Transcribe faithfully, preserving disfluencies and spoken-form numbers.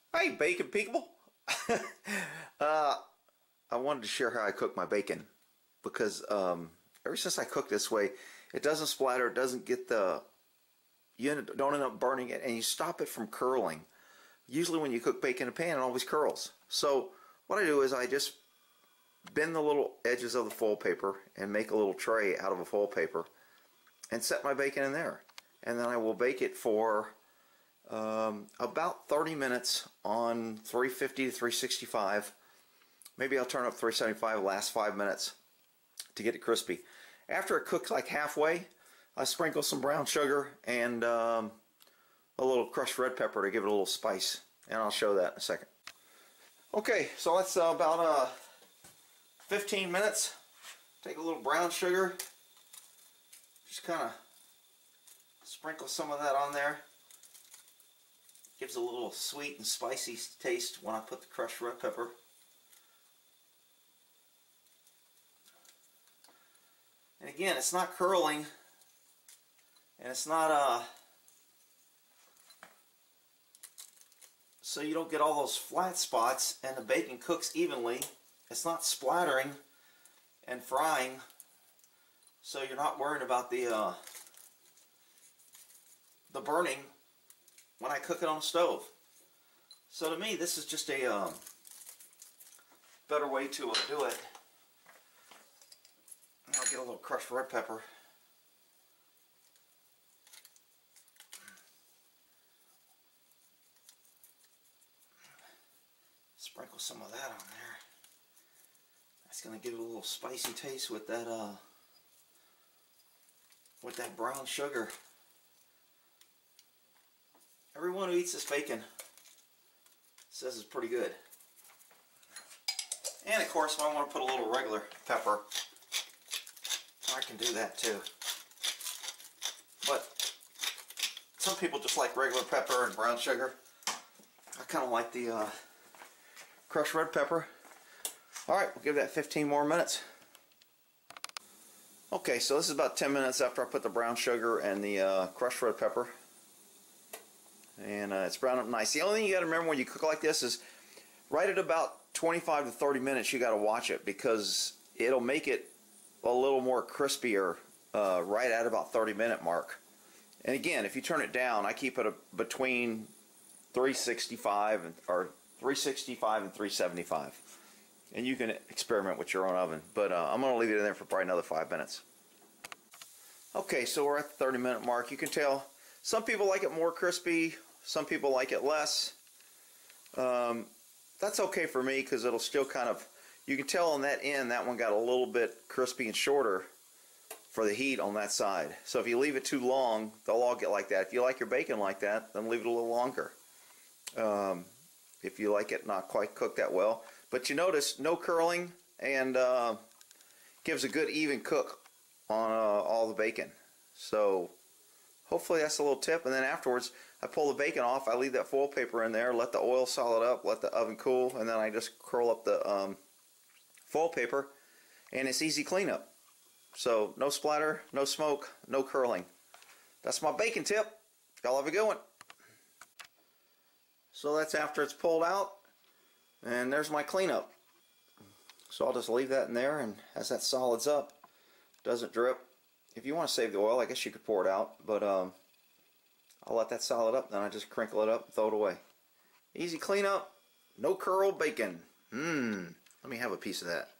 Hey, bacon people! uh, I wanted to share how I cook my bacon because um, ever since I cook this way, it doesn't splatter, it doesn't get the, you end- don't end up burning it, and you stop it from curling. Usually when you cook bacon in a pan, it always curls. So what I do is I just bend the little edges of the foil paper and make a little tray out of a foil paper and set my bacon in there. And then I will bake it for Um, about thirty minutes on three fifty to three sixty-five. Maybe I'll turn up three seventy-five the last five minutes to get it crispy. After it cooks like halfway, I sprinkle some brown sugar and um, a little crushed red pepper to give it a little spice, and I'll show that in a second. Okay, so that's uh, about uh, fifteen minutes. Take a little brown sugar, just kind of sprinkle some of that on there. Gives a little sweet and spicy taste when I put the crushed red pepper. And again, it's not curling, and it's not uh so you don't get all those flat spots, and the bacon cooks evenly. It's not splattering and frying, so you're not worried about the uh, the burning when I cook it on the stove. So to me, this is just a um, better way to uh, do it. And I'll get a little crushed red pepper. Sprinkle some of that on there. That's going to give it a little spicy taste with that uh, with that brown sugar. Everyone who eats this bacon says it's pretty good. And of course, if I want to put a little regular pepper, I can do that too. But some people just like regular pepper and brown sugar. I kind of like the uh, crushed red pepper. Alright, we'll give that fifteen more minutes. Okay, so this is about ten minutes after I put the brown sugar and the uh, crushed red pepper. And uh, it's browned up nice. The only thing you got to remember when you cook like this is right at about twenty-five to thirty minutes you got to watch it, because it'll make it a little more crispier uh, right at about thirty minute mark. And again, if you turn it down, I keep it a, between three sixty-five and, or three sixty-five and three seventy-five. And you can experiment with your own oven. But uh, I'm going to leave it in there for probably another five minutes. Okay, so we're at the thirty minute mark. You can tell some people like it more crispy. Some people like it less. Um, that's okay for me, because it'll still kind of, you can tell on that end, that one got a little bit crispy and shorter for the heat on that side. So if you leave it too long, they'll all get like that. If you like your bacon like that, then leave it a little longer. Um, if you like it not quite cooked that well. But you notice, no curling, and uh, gives a good even cook on uh, all the bacon. So hopefully that's a little tip. And then afterwards, I pull the bacon off, I leave that foil paper in there, let the oil solid up, let the oven cool, and then I just curl up the um, foil paper, and it's easy cleanup. So no splatter, no smoke, no curling. That's my bacon tip. Y'all have a good one. So that's after it's pulled out, and there's my cleanup. So I'll just leave that in there, and as that solids up, doesn't drip. If you want to save the oil, I guess you could pour it out, but um, I'll let that solid up, then I just crinkle it up and throw it away. Easy cleanup, no curl bacon. Mmm, let me have a piece of that.